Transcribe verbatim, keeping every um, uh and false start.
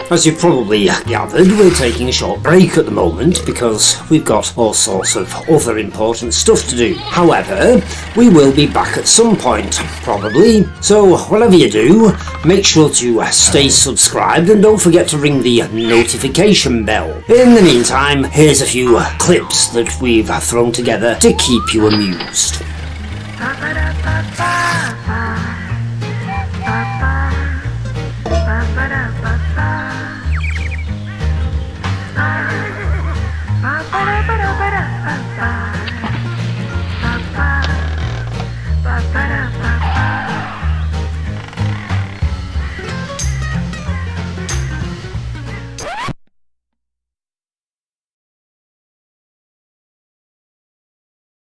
As you've probably gathered, we're taking a short break at the moment because we've got all sorts of other important stuff to do. However, we will be back at some point, probably, so whatever you do, make sure to stay subscribed and don't forget to ring the notification bell. In the meantime, here's a few clips that we've thrown together to keep you amused. Bye.